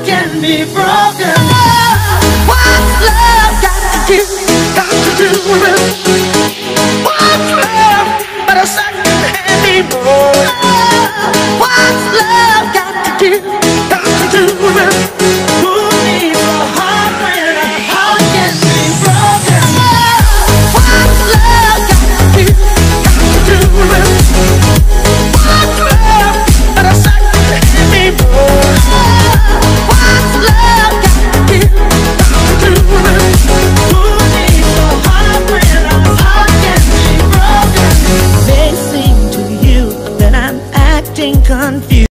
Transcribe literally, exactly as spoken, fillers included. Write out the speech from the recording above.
can be broken. What's love got to do, got to do with it? What's love but a second-hand emotion?